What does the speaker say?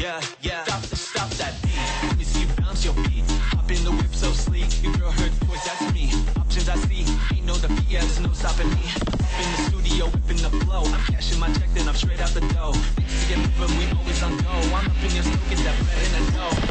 yeah. Stop that beat. Let me see you bounce your feet. Hop in the whip so sleek. Your girl heard the voice, that's me. Options I see, ain't no defeat, yeah, there's no stopping me. Up in the studio, whipping the flow. I'm cashing my check, then I'm straight out the dough. Things to get moving, we always on go. I'm up in your smoke, get that bread in the dough.